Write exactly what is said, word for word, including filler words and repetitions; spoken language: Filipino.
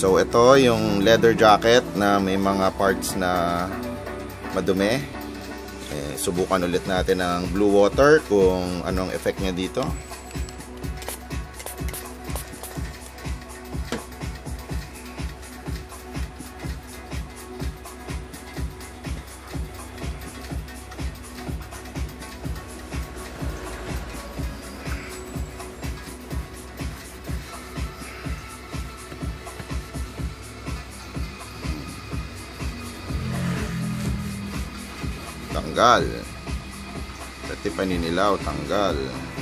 So ito yung leather jacket na may mga parts na madumi. Eh, subukan ulit natin ang blue water kung anong effect niya dito. Tanggal. Pati paninilaw, tanggal.